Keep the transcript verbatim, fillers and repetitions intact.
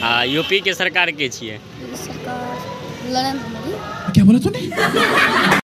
आ UP के सरकार के छिए? सरकार नरेंद्र मोदी। क्या बोला तूने?